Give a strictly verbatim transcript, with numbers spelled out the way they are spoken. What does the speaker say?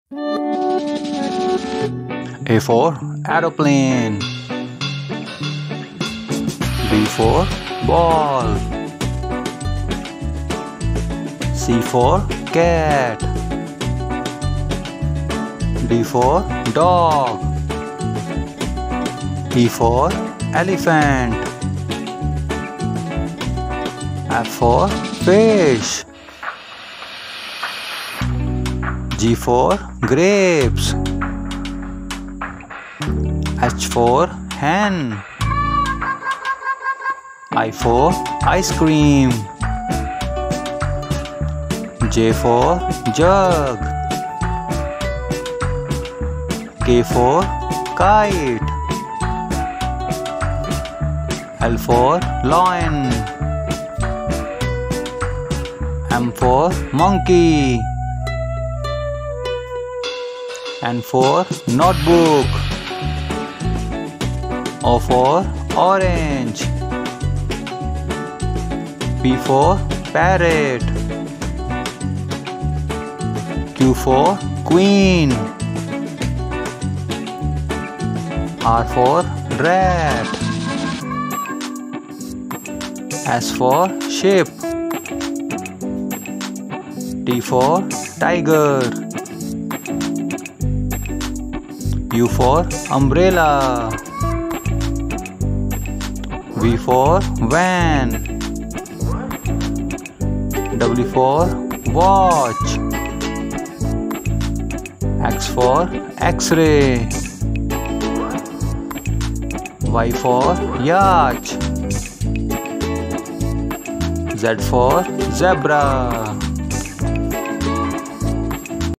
A for aeroplane. B for ball. C for cat. D for dog. E for elephant. F for fish. G for grapes. H for hen. I for ice cream. J for jug. K for kite. L for lion. M for monkey. N for notebook. O for orange. P for parrot. Q for queen. R for rat. S for sheep. T for tiger. U for umbrella. V for van. W for watch. X for X-ray. Y for yacht. Z for zebra.